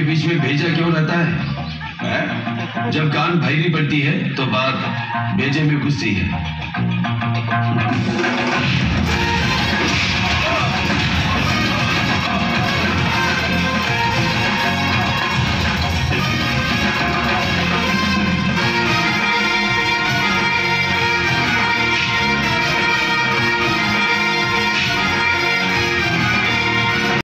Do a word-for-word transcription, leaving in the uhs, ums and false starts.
बीच में भेजा क्यों रहता है, है? जब कान भैरी पड़ती है तो बात भेजे में घुसती है।